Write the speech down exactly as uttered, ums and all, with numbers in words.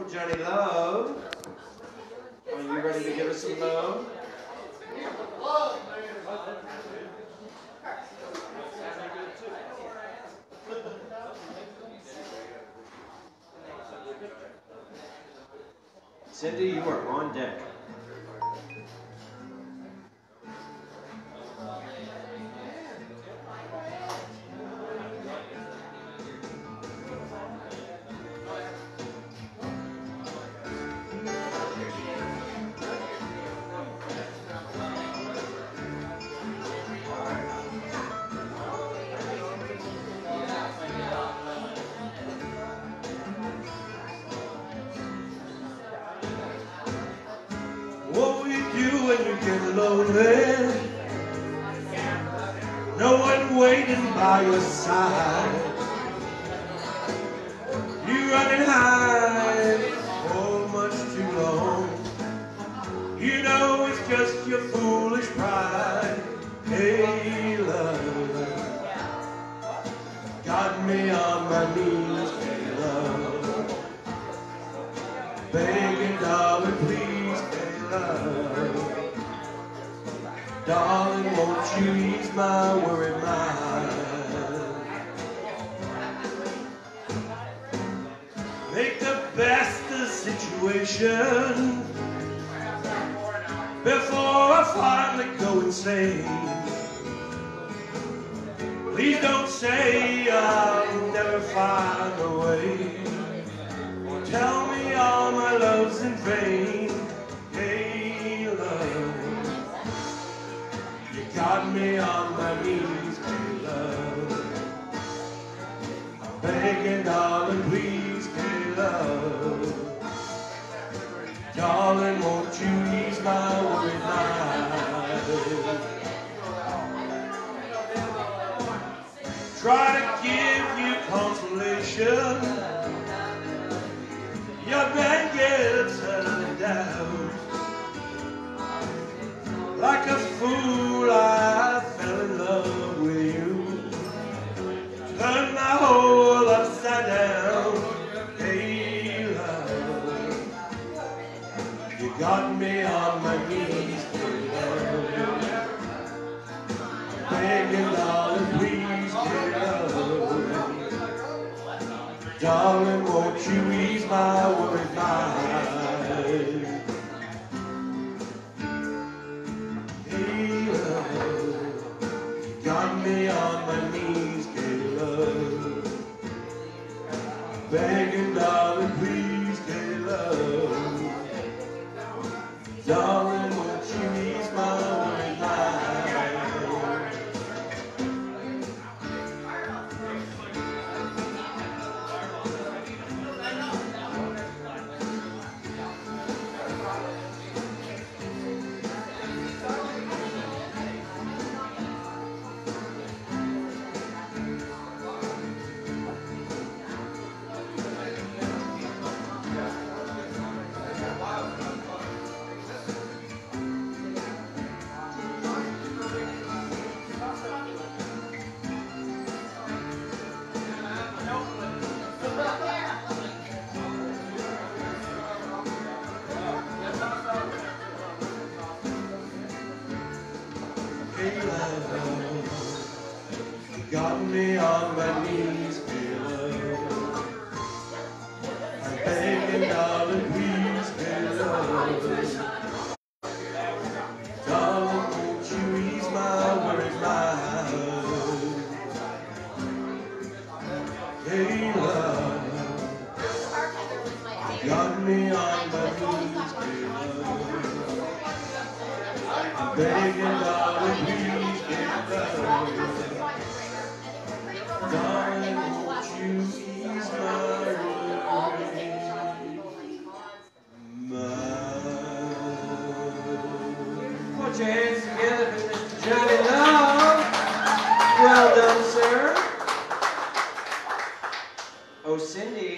Oh, Johnny Love, are you ready to give us some love? Cindy, you are on deck. What will you do when you get lonely? No one waiting by your side. You run and hide for much too long. You know it's just your foolish pride. Hey, love, got me on my knees. Hey, love, begging, darling, please. Love. Darling, won't you ease my worried mind? Make the best of the situation before I finally go insane. Please don't say I'll never find a way. Tell me all my love's in vain. Got me on my knees, hey love, I'm begging, darling, please, hey love, darling, won't you ease my worried mind? Try to give you consolation, your man gets settled down. Like a fool, I fell in love with you. Turned my whole upside down. Hey, love, you got me on my knees. Hey, love, begging, darling, please, hey, love, darling, won't you ease my worried mind? Got me on my knees, hey love, begging, darling, please, hey love, darling, won't you ease my worried mind? Got me on my knees, hey love, I'm begging, darling, please, hey love, darling, won't you ease my worried mind? Hey love, got me on my knees, hey love, I'm begging, darling, please, hey love, darling, won't you ease my worried mind? Put your hands together for Mister Johnny Love. Well done, sir. Oh, Cindy.